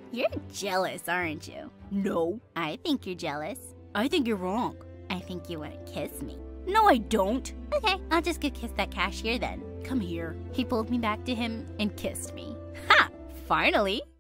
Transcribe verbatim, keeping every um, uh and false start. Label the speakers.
Speaker 1: You're jealous, aren't you?
Speaker 2: No.
Speaker 1: I think you're jealous.
Speaker 2: I think you're wrong.
Speaker 1: I think you want to kiss me.
Speaker 2: No, I don't.
Speaker 1: Okay, I'll just go kiss that cashier then.
Speaker 2: Come here.
Speaker 1: He pulled me back to him and kissed me. Ha! Finally!